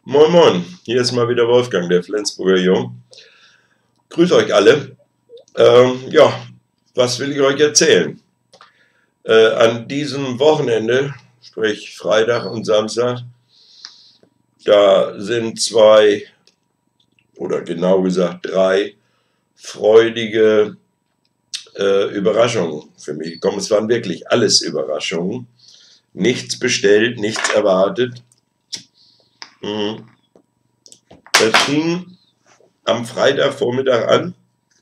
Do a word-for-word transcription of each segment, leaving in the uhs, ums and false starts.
Moin Moin, hier ist mal wieder Wolfgang, der Flensburger Jung. Grüß euch alle. Ähm, ja, was will ich euch erzählen? Äh, an diesem Wochenende, sprich Freitag und Samstag, da sind zwei oder genau gesagt drei freudige äh, Überraschungen für mich gekommen. Es waren wirklich alles Überraschungen. Nichts bestellt, nichts erwartet. Mhm. Das fing am Freitagvormittag an.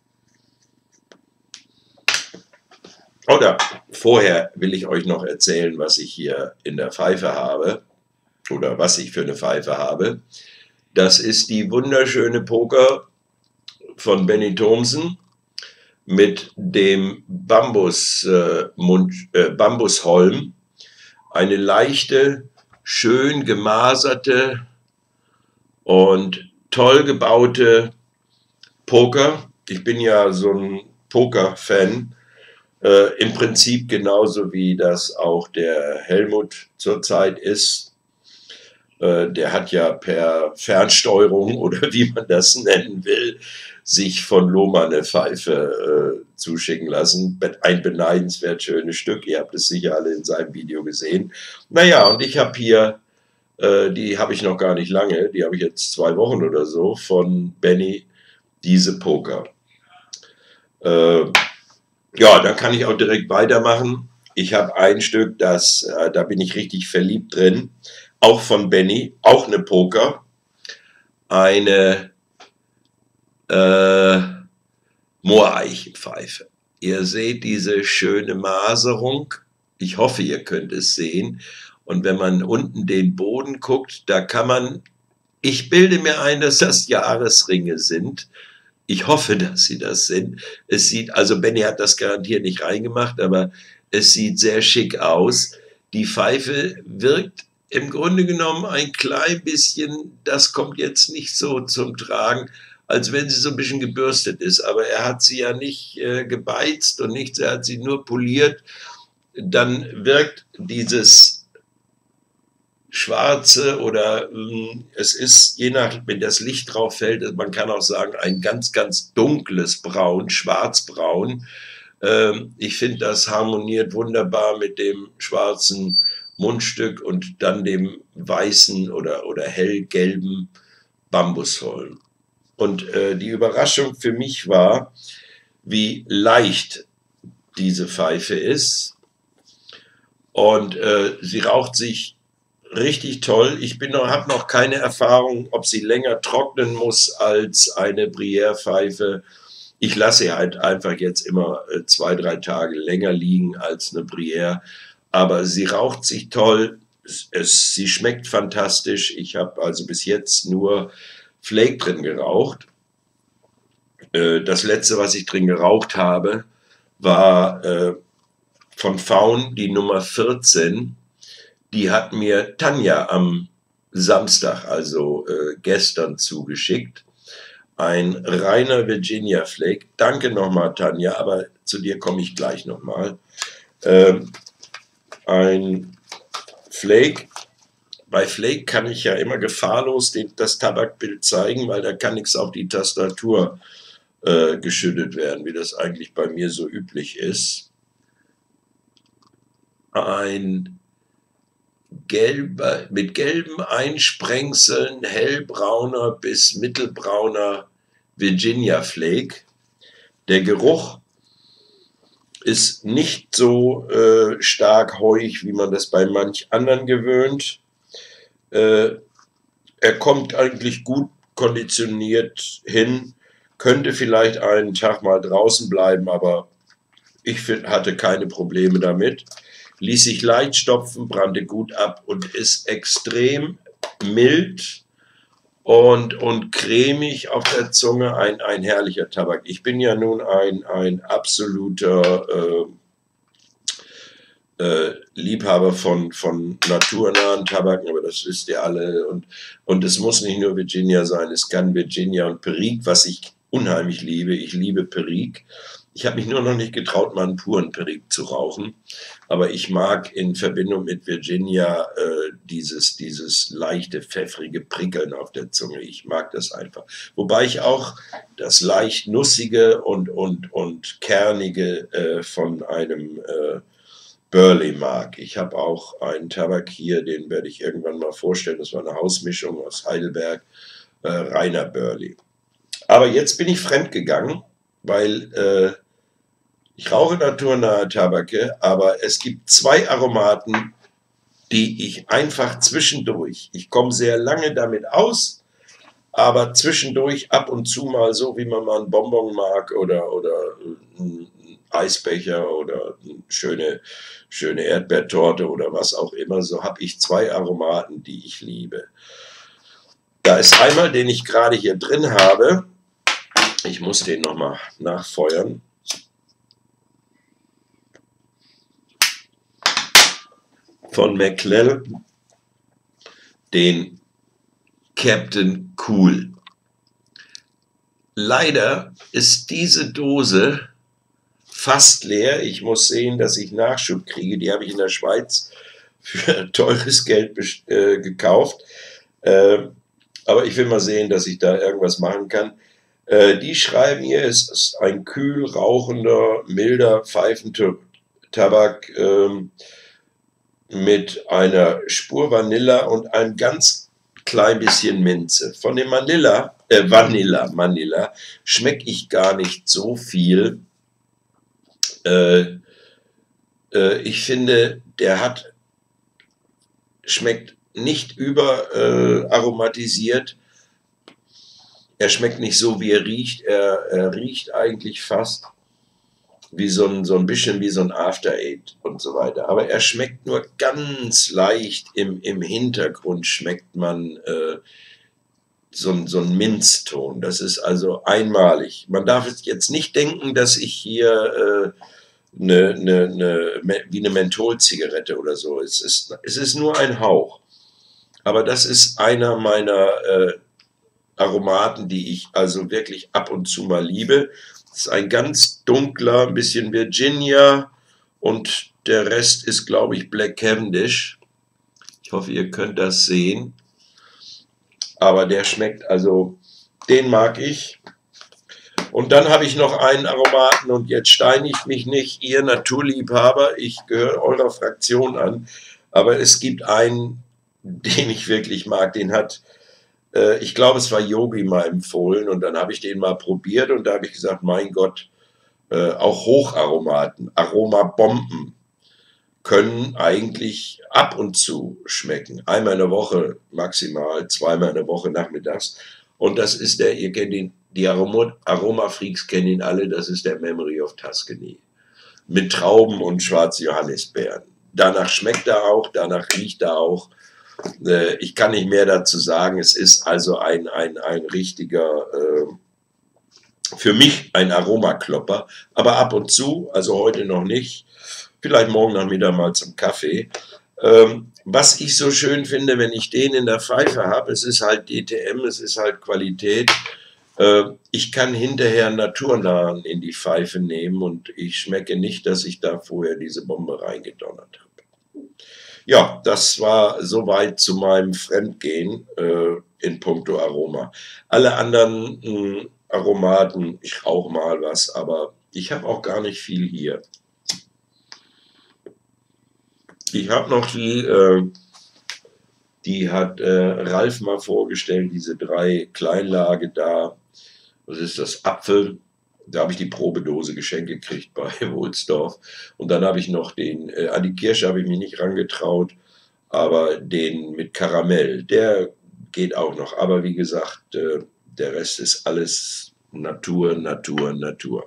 Oder vorher will ich euch noch erzählen, was ich hier in der Pfeife habe oder was ich für eine Pfeife habe. Das ist die wunderschöne Poker von Benny Thomsen mit dem Bambus, äh, Mund, äh, Bambusholm. Eine leichte, schön gemaserte und toll gebaute Poker. Ich bin ja so ein Poker-Fan. Äh, Im Prinzip genauso wie das auch der Helmut zurzeit ist. Äh, der hat ja per Fernsteuerung oder wie man das nennen will, sich von Lohmann eine Pfeife äh, zuschicken lassen. Ein beneidenswert schönes Stück. Ihr habt es sicher alle in seinem Video gesehen. Naja, und ich habe hier, äh, die habe ich noch gar nicht lange, die habe ich jetzt zwei Wochen oder so, von Benny, diese Poker. Äh, Ja, dann kann ich auch direkt weitermachen. Ich habe ein Stück, das, äh, da bin ich richtig verliebt drin. Auch von Benny, auch eine Poker. Eine äh, Mooreichenpfeife. Ihr seht diese schöne Maserung. Ich hoffe, ihr könnt es sehen. Und wenn man unten den Boden guckt, da kann man, ich bilde mir ein, dass das Jahresringe sind. Ich hoffe, dass sie das sind. Es sieht, also Benny hat das garantiert nicht reingemacht, aber es sieht sehr schick aus. Die Pfeife wirkt im Grunde genommen ein klein bisschen, das kommt jetzt nicht so zum Tragen, als wenn sie so ein bisschen gebürstet ist. Aber er hat sie ja nicht äh, gebeizt und nichts, er hat sie nur poliert. Dann wirkt dieses schwarze oder mh, es ist, je nach, wenn das Licht drauf fällt, man kann auch sagen, ein ganz, ganz dunkles Braun, schwarzbraun. Ähm, ich finde, das harmoniert wunderbar mit dem schwarzen Mundstück und dann dem weißen oder, oder hellgelben Bambusholm. Und äh, die Überraschung für mich war, wie leicht diese Pfeife ist. Und äh, sie raucht sich richtig toll. Ich bin noch, habe noch keine Erfahrung, ob sie länger trocknen muss als eine Brière-Pfeife. Ich lasse sie halt einfach jetzt immer äh, zwei, drei Tage länger liegen als eine Brière. Aber sie raucht sich toll. Es, es, sie schmeckt fantastisch. Ich habe also bis jetzt nur Flake drin geraucht. Äh, das letzte, was ich drin geraucht habe, war äh, von Faun die Nummer vierzehn. Die hat mir Tanja am Samstag, also äh, gestern, zugeschickt. Ein reiner Virginia Flake. Danke nochmal, Tanja, aber zu dir komme ich gleich nochmal. Ähm, ein Flake. Bei Flake kann ich ja immer gefahrlos den, das Tabakbild zeigen, weil da kann nichts auf die Tastatur äh, geschüttet werden, wie das eigentlich bei mir so üblich ist. Ein gelber, mit gelben Einsprengseln, hellbrauner bis mittelbrauner Virginia Flake. Der Geruch ist nicht so äh, stark heuig, wie man das bei manch anderen gewöhnt. Äh, er kommt eigentlich gut konditioniert hin, könnte vielleicht einen Tag mal draußen bleiben, aber ich find, hatte keine Probleme damit. Ließ sich leicht stopfen, brannte gut ab und ist extrem mild und, und cremig auf der Zunge. Ein, ein herrlicher Tabak. Ich bin ja nun ein, ein absoluter äh, äh, Liebhaber von, von naturnahen Tabaken, aber das wisst ihr alle. Und, und es muss nicht nur Virginia sein, es kann Virginia und Perique, was ich unheimlich liebe. Ich liebe Perique. Ich habe mich nur noch nicht getraut, mal einen puren Perique zu rauchen. Aber ich mag in Verbindung mit Virginia äh, dieses, dieses leichte, pfeffrige Prickeln auf der Zunge. Ich mag das einfach. Wobei ich auch das leicht nussige und, und, und kernige äh, von einem äh, Burley mag. Ich habe auch einen Tabak hier, den werde ich irgendwann mal vorstellen. Das war eine Hausmischung aus Heidelberg, äh, reiner Burley. Aber jetzt bin ich fremdgegangen, weil äh, ich rauche naturnahe Tabake, aber es gibt zwei Aromaten, die ich einfach zwischendurch, ich komme sehr lange damit aus, aber zwischendurch ab und zu mal so, wie man mal einen Bonbon mag oder, oder einen Eisbecher oder eine schöne, schöne Erdbeertorte oder was auch immer, so habe ich zwei Aromaten, die ich liebe. Da ist einmal, den ich gerade hier drin habe, ich muss den nochmal nachfeuern. Von McLell, den Captain Cool. Leider ist diese Dose fast leer. Ich muss sehen, dass ich Nachschub kriege. Die habe ich in der Schweiz für teures Geld äh, gekauft. Äh, aber ich will mal sehen, dass ich da irgendwas machen kann. Äh, die schreiben hier, es ist ein kühl rauchender, milder Pfeifentabak äh, mit einer Spur Vanilla und einem ganz klein bisschen Minze. Von dem Vanilla, äh, Vanilla, Vanilla schmecke ich gar nicht so viel. Äh, äh, ich finde, der hat, schmeckt nicht über äh, aromatisiert. Er schmeckt nicht so, wie er riecht. Er, er riecht eigentlich fast wie so ein, so ein bisschen wie so ein After Eight und so weiter. Aber er schmeckt nur ganz leicht. Im, im Hintergrund schmeckt man äh, so, so einen Minzton. Das ist also einmalig. Man darf jetzt nicht denken, dass ich hier äh, eine, eine, eine, wie eine Mentholzigarette oder so. Es ist, es ist nur ein Hauch. Aber das ist einer meiner äh, Aromaten, die ich also wirklich ab und zu mal liebe. Das ist ein ganz dunkler, ein bisschen Virginia und der Rest ist, glaube ich, Black Cavendish. Ich hoffe, ihr könnt das sehen. Aber der schmeckt, also den mag ich. Und dann habe ich noch einen Aromaten und jetzt steinigt mich nicht, ihr Naturliebhaber, ich gehöre eurer Fraktion an, aber es gibt einen, den ich wirklich mag, den hat, äh, ich glaube, es war Yogi mal empfohlen und dann habe ich den mal probiert und da habe ich gesagt, mein Gott, äh, auch Hocharomaten, Aromabomben können eigentlich ab und zu schmecken. Einmal in der Woche maximal, zweimal in der Woche nachmittags. Und das ist der, ihr kennt ihn, die Aroma-Freaks kennen ihn alle, das ist der Memory of Tuscany. Mit Trauben und schwarze Johannisbeeren. Danach schmeckt er auch, danach riecht er auch. Äh, ich kann nicht mehr dazu sagen. Es ist also ein, ein, ein richtiger, äh, für mich ein Aromaklopper. Aber ab und zu, also heute noch nicht, vielleicht morgen Nachmittag mal zum Kaffee. Ähm, was ich so schön finde, wenn ich den in der Pfeife habe, es ist halt D T M, es ist halt Qualität. Äh, ich kann hinterher naturnahen in die Pfeife nehmen und ich schmecke nicht, dass ich da vorher diese Bombe reingedonnert habe. Ja, das war soweit zu meinem Fremdgehen äh, in puncto Aroma. Alle anderen mh, Aromaten, ich rauche mal was, aber ich habe auch gar nicht viel hier. Ich habe noch die, äh, die hat äh, Ralf mal vorgestellt, diese drei Kleinlage da. Das ist das Apfel. Da habe ich die Probedose geschenkt gekriegt bei Wohlsdorf. Und dann habe ich noch den, äh, an die Kirsche habe ich mich nicht rangetraut, aber den mit Karamell, der geht auch noch. Aber wie gesagt, äh, der Rest ist alles Natur, Natur, Natur.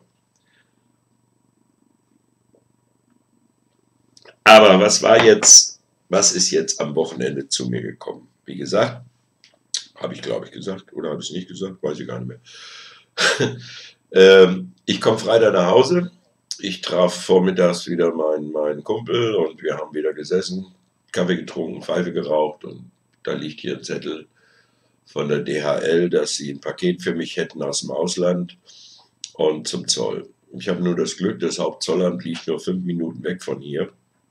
Aber was war jetzt, was ist jetzt am Wochenende zu mir gekommen? Wie gesagt, habe ich glaube ich gesagt oder habe ich es nicht gesagt, weiß ich gar nicht mehr. ähm, ich komme Freitag nach Hause. Ich traf vormittags wieder meinen, meinen Kumpel und wir haben wieder gesessen, Kaffee getrunken, Pfeife geraucht und da liegt hier ein Zettel von der D H L, dass sie ein Paket für mich hätten aus dem Ausland und zum Zoll. Ich habe nur das Glück, das Hauptzollamt liegt nur fünf Minuten weg von hier.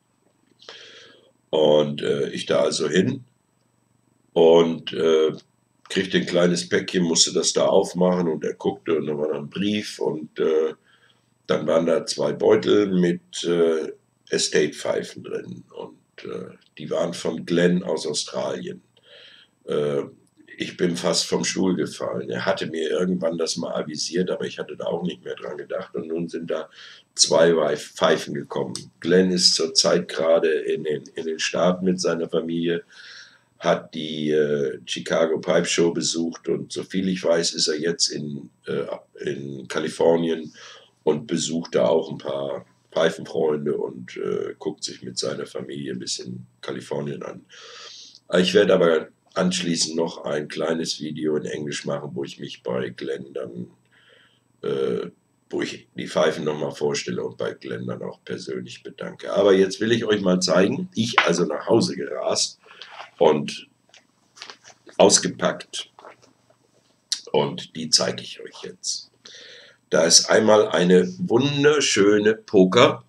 Und äh, ich da also hin und äh, kriegte ein kleines Päckchen, musste das da aufmachen und er guckte und dann war da ein Brief und äh, dann waren da zwei Beutel mit äh, Estate-Pfeifen drin und äh, die waren von Glenn aus Australien. Äh, ich bin fast vom Stuhl gefallen. Er hatte mir irgendwann das mal avisiert, aber ich hatte da auch nicht mehr dran gedacht. Und nun sind da zwei Pfeifen gekommen. Glenn ist zurzeit gerade in den, in den Staaten mit seiner Familie, hat die äh, Chicago Pipe Show besucht und soviel ich weiß, ist er jetzt in, äh, in Kalifornien und besucht da auch ein paar Pfeifenfreunde und äh, guckt sich mit seiner Familie ein bisschen Kalifornien an. Ich werde aber anschließend noch ein kleines Video in Englisch machen, wo ich mich bei Glenn dann, äh, wo ich die Pfeifen nochmal vorstelle und bei Glenn dann auch persönlich bedanke. Aber jetzt will ich euch mal zeigen, ich also nach Hause gerast und ausgepackt und die zeige ich euch jetzt. Da ist einmal eine wunderschöne Poker.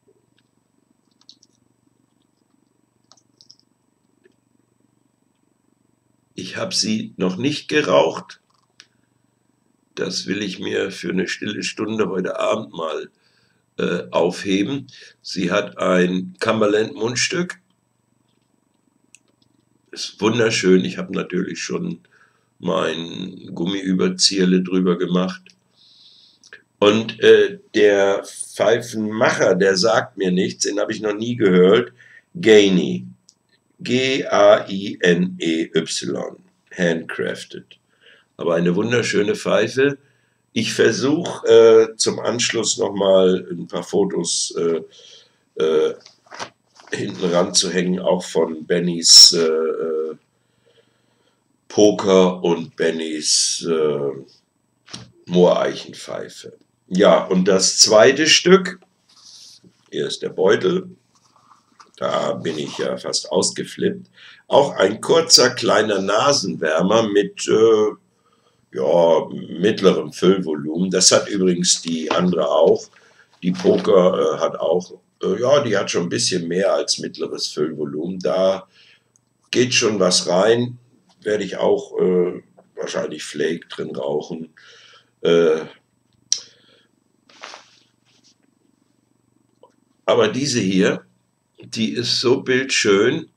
Ich habe sie noch nicht geraucht. Das will ich mir für eine stille Stunde heute Abend mal äh, aufheben. Sie hat ein Cumberland Mundstück. Ist wunderschön. Ich habe natürlich schon mein Gummiüberzieherle drüber gemacht. Und äh, der Pfeifenmacher, der sagt mir nichts, den habe ich noch nie gehört. Gainy. G A I N E Y. Handcrafted. Aber eine wunderschöne Pfeife. Ich versuche äh, zum Anschluss nochmal ein paar Fotos äh, äh, hinten ranzuhängen, auch von Bennys äh, Poker und Bennys äh, Mooreichenpfeife. Ja, und das zweite Stück, hier ist der Beutel, da bin ich ja fast ausgeflippt, auch ein kurzer kleiner Nasenwärmer mit äh, ja, mittlerem Füllvolumen. Das hat übrigens die andere auch. Die Poker äh, hat auch, äh, ja, die hat schon ein bisschen mehr als mittleres Füllvolumen. Da geht schon was rein. Werde ich auch äh, wahrscheinlich Flake drin rauchen. Äh, aber diese hier, die ist so bildschön.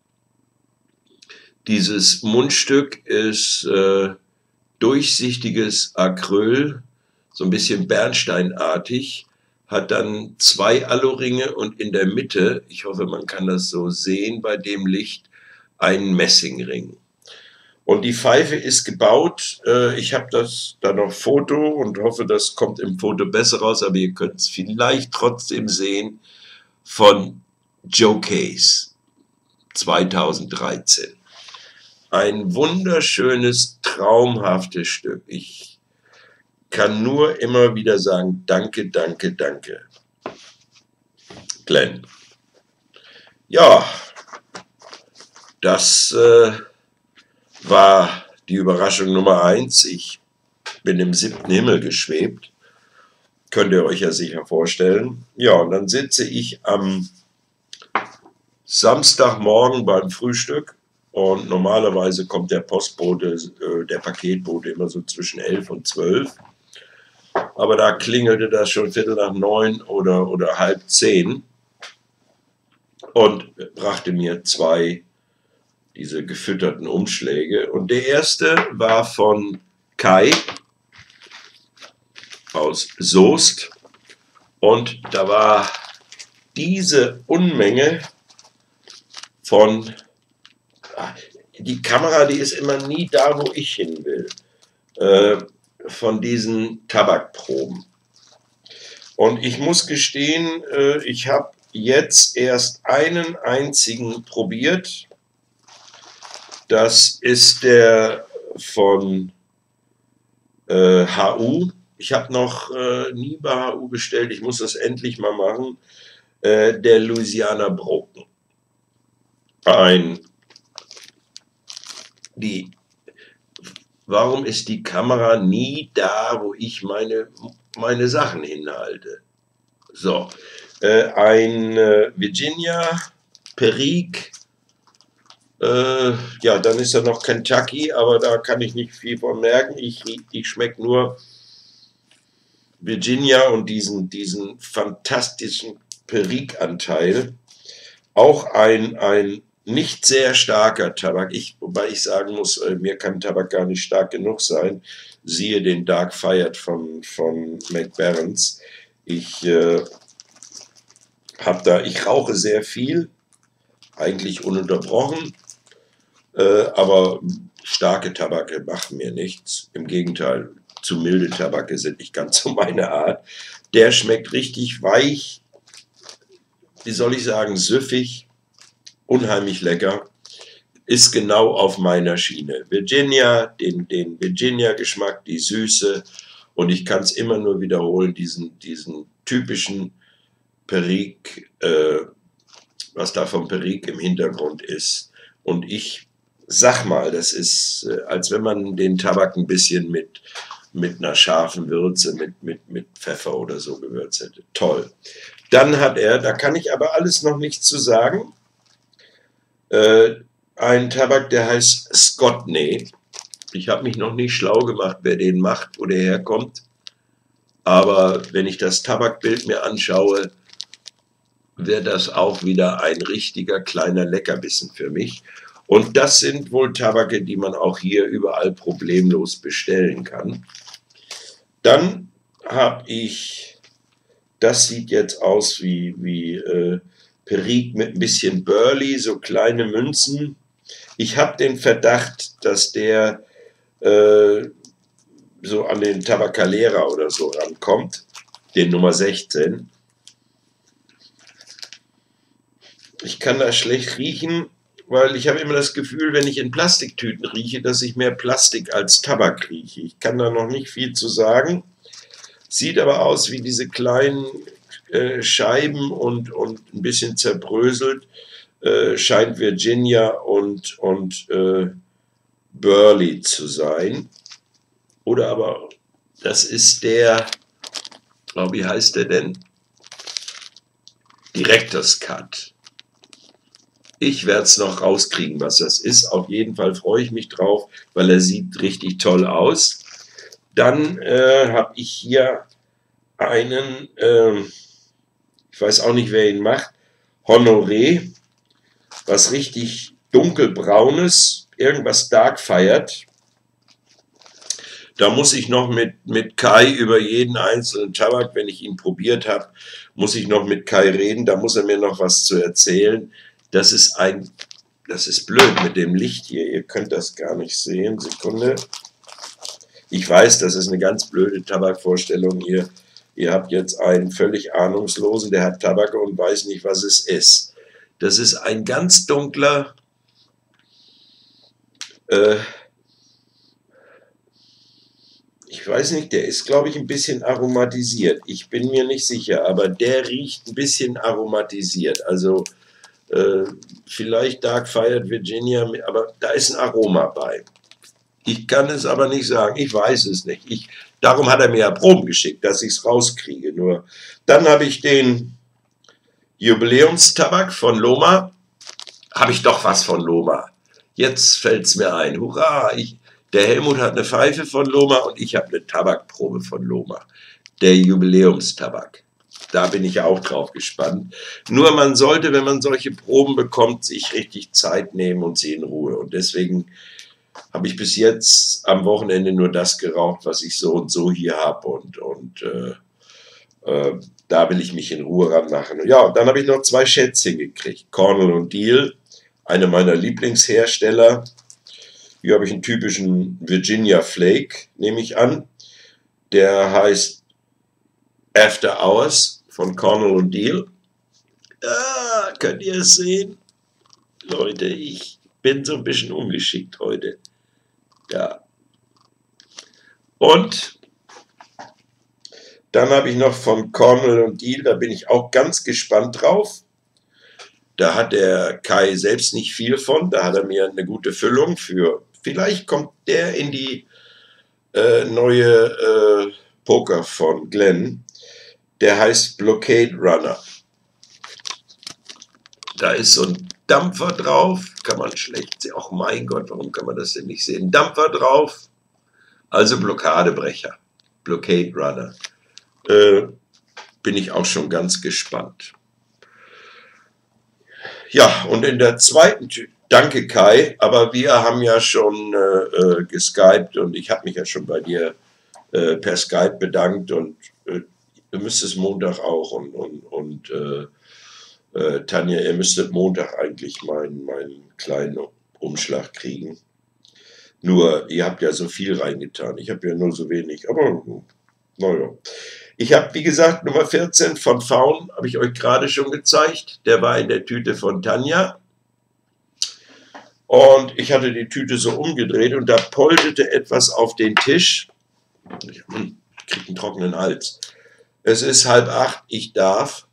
Dieses Mundstück ist äh, durchsichtiges Acryl, so ein bisschen bernsteinartig, hat dann zwei Aluringe und in der Mitte, ich hoffe, man kann das so sehen bei dem Licht, einen Messingring. Und die Pfeife ist gebaut, äh, ich habe das da noch Foto und hoffe, das kommt im Foto besser raus, aber ihr könnt es vielleicht trotzdem sehen, von Joe Case zweitausenddreizehn. Ein wunderschönes, traumhaftes Stück. Ich kann nur immer wieder sagen, danke, danke, danke. Glenn. Ja, das äh, war die Überraschung Nummer eins. Ich bin im siebten Himmel geschwebt. Könnt ihr euch ja sicher vorstellen. Ja, und dann sitze ich am Samstagmorgen beim Frühstück und normalerweise kommt der Postbote, äh, der Paketbote immer so zwischen elf und zwölf. Aber da klingelte das schon Viertel nach neun oder, oder halb zehn und brachte mir zwei diese gefütterten Umschläge. Und der erste war von Kai aus Soest und da war diese Unmenge von, die Kamera, die ist immer nie da, wo ich hin will, äh, von diesen Tabakproben. Und ich muss gestehen, äh, ich habe jetzt erst einen einzigen probiert. Das ist der von äh, H U. Ich habe noch äh, nie bei H U bestellt, ich muss das endlich mal machen. Äh, der Louisiana Broken. Ein, die, warum ist die Kamera nie da, wo ich meine meine Sachen hinhalte. So, äh, ein äh, Virginia, Perique, äh, ja, dann ist da noch Kentucky, aber da kann ich nicht viel von merken. Ich, ich schmecke nur Virginia und diesen, diesen fantastischen Perique-Anteil. Auch ein, ein nicht sehr starker Tabak, ich, wobei ich sagen muss, äh, mir kann Tabak gar nicht stark genug sein. Siehe den Dark Fired von, von McBarons. Ich äh, habe da, ich rauche sehr viel, eigentlich ununterbrochen, äh, aber starke Tabake machen mir nichts. Im Gegenteil, zu milde Tabake sind nicht ganz so meine Art. Der schmeckt richtig weich, wie soll ich sagen, süffig, unheimlich lecker. Ist genau auf meiner Schiene. Virginia, den, den Virginia-Geschmack, die Süße, und ich kann es immer nur wiederholen, diesen, diesen typischen Perique, äh, was da vom Perique im Hintergrund ist. Und ich sag mal, das ist, äh, als wenn man den Tabak ein bisschen mit, mit einer scharfen Würze, mit, mit, mit Pfeffer oder so gewürzt hätte. Toll. Dann hat er, da kann ich aber alles noch nichts zu sagen, äh, ein Tabak, der heißt Scotney. Ich habe mich noch nicht schlau gemacht, wer den macht, wo der herkommt. Aber wenn ich das Tabakbild mir anschaue, wäre das auch wieder ein richtiger kleiner Leckerbissen für mich. Und das sind wohl Tabake, die man auch hier überall problemlos bestellen kann. Dann habe ich, das sieht jetzt aus wie, wie äh, Perique mit ein bisschen Burley, so kleine Münzen. Ich habe den Verdacht, dass der äh, so an den Tabacalera oder so rankommt, den Nummer sechzehn. Ich kann das schlecht riechen, weil ich habe immer das Gefühl, wenn ich in Plastiktüten rieche, dass ich mehr Plastik als Tabak rieche. Ich kann da noch nicht viel zu sagen. Sieht aber aus wie diese kleinen äh, Scheiben und, und ein bisschen zerbröselt. Äh, scheint Virginia und, und äh, Burley zu sein. Oder aber, das ist der, oh, wie heißt der denn? Director's Cut. Ich werde es noch rauskriegen, was das ist. Auf jeden Fall freue ich mich drauf, weil er sieht richtig toll aus. Dann äh, habe ich hier einen, äh, ich weiß auch nicht, wer ihn macht, Honoré, was richtig dunkelbraunes, irgendwas Dark Fired. Da muss ich noch mit, mit Kai über jeden einzelnen Tabak, wenn ich ihn probiert habe, muss ich noch mit Kai reden, da muss er mir noch was zu erzählen. Das ist ein, das ist blöd mit dem Licht hier, ihr könnt das gar nicht sehen, Sekunde. Ich weiß, das ist eine ganz blöde Tabakvorstellung hier. Ihr habt jetzt einen völlig Ahnungslosen, der hat Tabak und weiß nicht, was es ist. Das ist ein ganz dunkler, äh, ich weiß nicht, der ist, glaube ich, ein bisschen aromatisiert. Ich bin mir nicht sicher, aber der riecht ein bisschen aromatisiert. Also äh, vielleicht Dark Fired Virginia, aber da ist ein Aroma bei. Ich kann es aber nicht sagen, ich weiß es nicht. Ich, darum hat er mir ja Proben geschickt, dass ich es rauskriege. Nur dann habe ich den Jubiläumstabak von Loma. Habe ich doch was von Loma. Jetzt fällt es mir ein. Hurra! Ich, der Helmut hat eine Pfeife von Loma und ich habe eine Tabakprobe von Loma. Der Jubiläumstabak. Da bin ich auch drauf gespannt. Nur man sollte, wenn man solche Proben bekommt, sich richtig Zeit nehmen und sie in Ruhe. Und deswegen habe ich bis jetzt am Wochenende nur das geraucht, was ich so und so hier habe. Und, und äh, äh, da will ich mich in Ruhe ranmachen. Ja, und dann habe ich noch zwei Schätzchen gekriegt. Cornell und Diehl, eine meiner Lieblingshersteller. Hier habe ich einen typischen Virginia Flake, nehme ich an. Der heißt After Hours von Cornell und Diehl. Ah, könnt ihr es sehen? Leute, ich bin so ein bisschen ungeschickt heute. Ja. Und dann habe ich noch von Cornell und Diehl, da bin ich auch ganz gespannt drauf. Da hat der Kai selbst nicht viel von, da hat er mir eine gute Füllung für. Vielleicht kommt der in die äh, neue äh, Poker von Glenn, der heißt Blockade Runner. Da ist so ein Dampfer drauf, kann man schlecht sehen. Ach mein Gott, warum kann man das denn nicht sehen? Dampfer drauf, also Blockadebrecher, Blockade Runner. Äh, bin ich auch schon ganz gespannt. Ja, und in der zweiten Tüte, danke Kai, aber wir haben ja schon äh, geskypt und ich habe mich ja schon bei dir äh, per Skype bedankt und äh, du müsstest Montag auch und, und, und äh, äh, Tanja, ihr müsstet Montag eigentlich meinen, meinen kleinen Umschlag kriegen. Nur, ihr habt ja so viel reingetan, ich habe ja nur so wenig, aber naja. Ich habe, wie gesagt, Nummer vierzehn von Faun, habe ich euch gerade schon gezeigt. Der war in der Tüte von Tanja. Und ich hatte die Tüte so umgedreht und da polterte etwas auf den Tisch. Ich kriege einen trockenen Hals. Es ist halb acht, ich darf.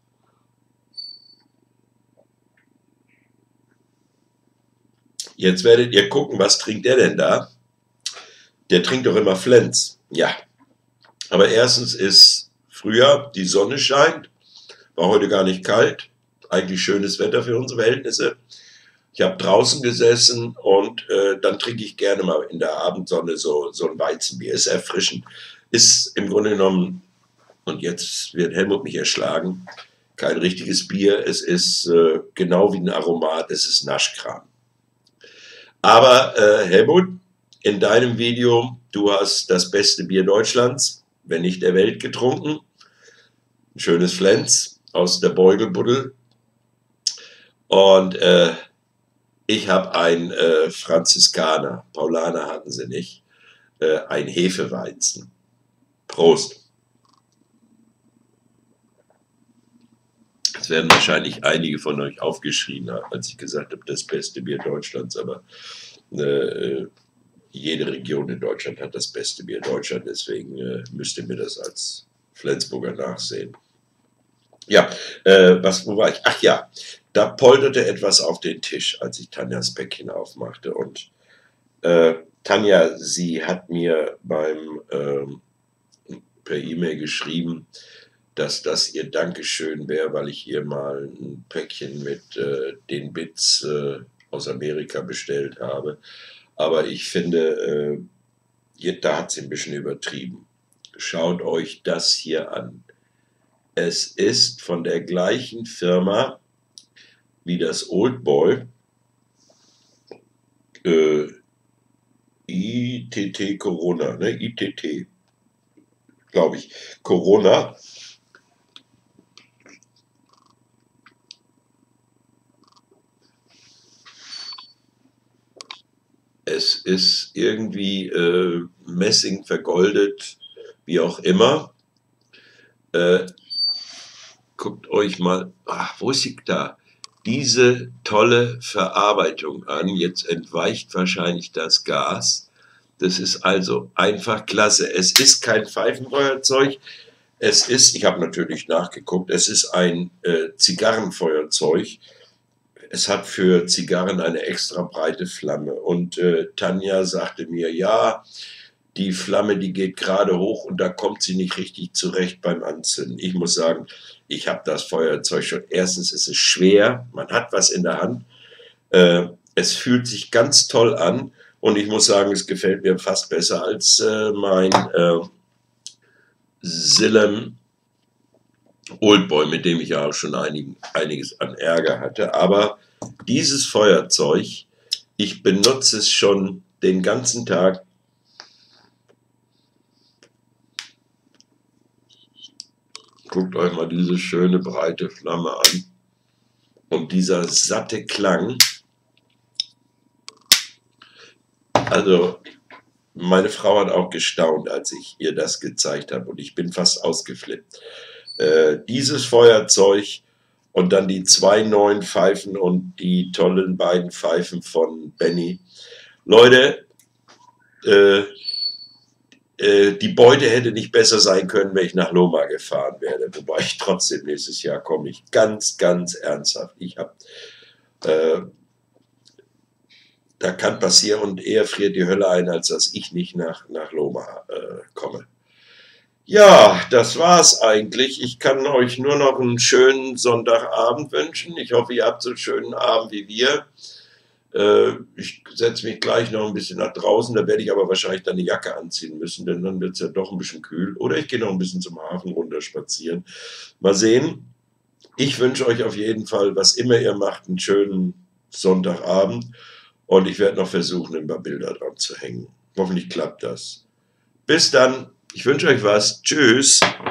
Jetzt werdet ihr gucken, was trinkt der denn da? Der trinkt doch immer Flens. Ja. Aber erstens ist Frühjahr, die Sonne scheint, war heute gar nicht kalt, eigentlich schönes Wetter für unsere Verhältnisse. Ich habe draußen gesessen und äh, dann trinke ich gerne mal in der Abendsonne so, so ein Weizenbier, ist erfrischend, ist im Grunde genommen, und jetzt wird Helmut mich erschlagen, kein richtiges Bier, es ist äh, genau wie ein Aromat, es ist Naschkram. Aber äh, Helmut, in deinem Video, du hast das beste Bier Deutschlands, wenn nicht der Welt, getrunken. Ein schönes Flens aus der Beugelbuddel. Und äh, ich habe ein äh, Franziskaner, Paulaner hatten sie nicht, äh, ein Hefeweizen. Prost. Das werden wahrscheinlich einige von euch aufgeschrien haben, als ich gesagt habe, das beste Bier Deutschlands, aber äh, jede Region in Deutschland hat das beste Bier Deutschland, deswegen äh, müsst ihr mir das als Flensburger nachsehen. Ja, äh, was, wo war ich? Ach ja, da polterte etwas auf den Tisch, als ich Tanjas Päckchen aufmachte. Und äh, Tanja, sie hat mir beim äh, per E-Mail geschrieben, dass das ihr Dankeschön wäre, weil ich ihr mal ein Päckchen mit äh, den Bits äh, aus Amerika bestellt habe. Aber ich finde, äh, da hat sie ein bisschen übertrieben. Schaut euch das hier an. Es ist von der gleichen Firma wie das Old Boy. Äh, I T T Corona, ne? I T T, glaube ich. Corona. Es ist irgendwie äh, Messing vergoldet, wie auch immer. Äh, guckt euch mal, ach, wo ist sie da? Diese tolle Verarbeitung an. Jetzt entweicht wahrscheinlich das Gas. Das ist also einfach klasse. Es ist kein Pfeifenfeuerzeug. Es ist, ich habe natürlich nachgeguckt, es ist ein äh, Zigarrenfeuerzeug. Es hat für Zigarren eine extra breite Flamme. Und äh, Tanja sagte mir, ja, die Flamme, die geht gerade hoch und da kommt sie nicht richtig zurecht beim Anzünden. Ich muss sagen, ich habe das Feuerzeug schon. Erstens ist es schwer, man hat was in der Hand. Äh, es fühlt sich ganz toll an und ich muss sagen, es gefällt mir fast besser als äh, mein äh, Zilem Oldboy, mit dem ich ja auch schon einig, einiges an Ärger hatte. Aber dieses Feuerzeug, ich benutze es schon den ganzen Tag. Guckt euch mal diese schöne breite Flamme an. Und dieser satte Klang. Also, meine Frau hat auch gestaunt, als ich ihr das gezeigt habe. Und ich bin fast ausgeflippt. Äh, dieses Feuerzeug und dann die zwei neuen Pfeifen und die tollen beiden Pfeifen von Benny. Leute, äh, äh, die Beute hätte nicht besser sein können, wenn ich nach Loma gefahren wäre. Wobei ich trotzdem nächstes Jahr komme. Ich ganz, ganz ernsthaft. Ich habe, äh, da kann passieren und eher friert die Hölle ein, als dass ich nicht nach, nach Loma äh, komme. Ja, das war's eigentlich. Ich kann euch nur noch einen schönen Sonntagabend wünschen. Ich hoffe, ihr habt so einen schönen Abend wie wir. Äh, ich setze mich gleich noch ein bisschen nach draußen, da werde ich aber wahrscheinlich dann eine Jacke anziehen müssen, denn dann wird es ja doch ein bisschen kühl. Oder ich gehe noch ein bisschen zum Hafen runter spazieren. Mal sehen. Ich wünsche euch auf jeden Fall, was immer ihr macht, einen schönen Sonntagabend. Und ich werde noch versuchen, ein paar Bilder dran zu hängen. Hoffentlich klappt das. Bis dann. Ich wünsche euch was. Tschüss.